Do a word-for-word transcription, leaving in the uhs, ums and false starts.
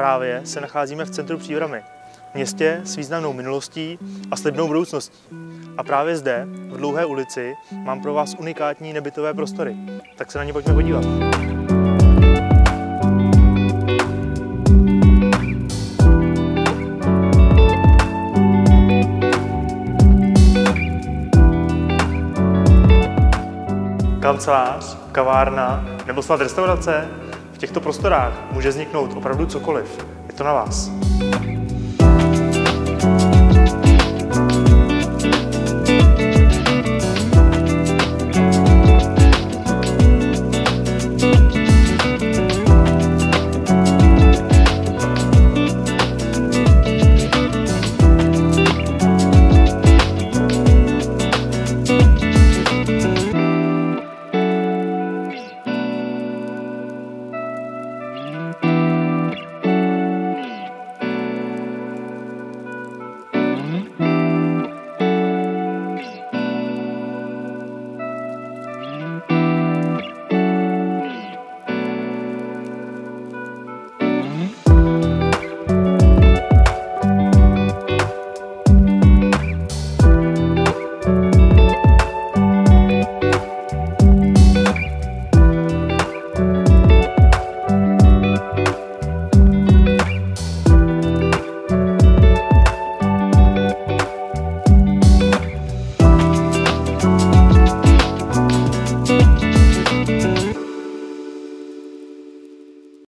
Právě se nacházíme v centru Příbrami, městě s významnou minulostí a slibnou budoucností. A právě zde, v dlouhé ulici, mám pro vás unikátní nebytové prostory. Tak se na ně pojďme podívat. Kancelář, kavárna nebo snad restaurace? V těchto prostorách může vzniknout opravdu cokoliv. Je to na vás.